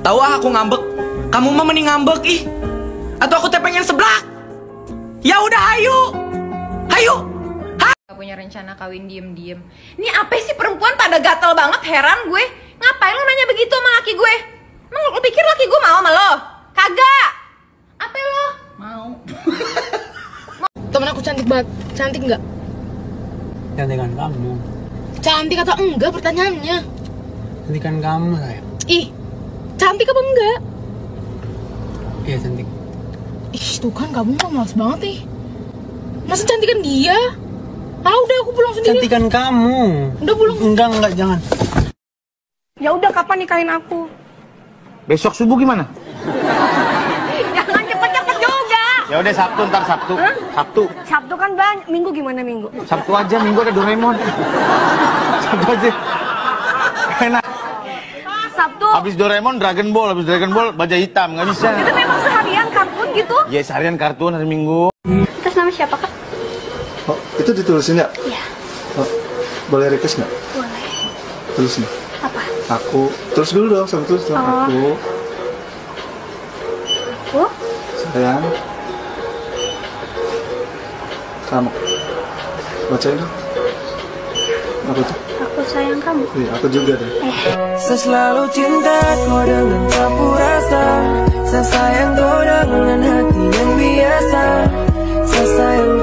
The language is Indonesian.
Tahu aku ngambek. Kamu mah mending ngambek ih. Atau aku teh pengen seblak. Ya udah ayo. Ayo. Gak punya rencana kawin diem-diem. Ini apa sih perempuan pada gatel banget, heran gue. Ngapain lo nanya begitu sama laki gue? Emang lo pikir laki gue mau sama lo? Kagak. Apa lo? Mau. Temen aku cantik banget. Cantik nggak? Cantikan kamu. Cantik atau enggak pertanyaannya? Cantikan kamu sayang. Ih, cantik apa enggak? Iya cantik. Ih, tuh kan kamu mah males banget nih. Masa cantikan dia? Ah udah aku pulang sendiri. Cantikan kamu. Udah pulang. Enggak jangan. Ya udah kapan nikahin aku? Besok subuh gimana? Jangan cepet-cepet juga. Ya udah Sabtu, ntar Sabtu. Hah? Sabtu. Sabtu kan banyak. Minggu gimana minggu? Sabtu aja, Minggu ada Doraemon. Sabtu aja. Enak. Sabtu. Habis Doraemon, Dragon Ball, baja hitam, nggak bisa. Itu memang seharian kartun gitu. Ya seharian kartun hari Minggu. Terus nama siapa kak? Oh, itu ditulisin ya? Iya. Oh, boleh request nggak? Boleh. Tulisin. Apa? Aku. Terus dulu dong, sampai tulis dong. Oh. Aku. Sayang. Kamu. Bacain dong. Apa tuh? Aku sayang kamu. Iya, aku juga deh. Saya selalu cinta kau dengan sapu rasa. Saya sayang kau dengan hati yang biasa. Saya sayang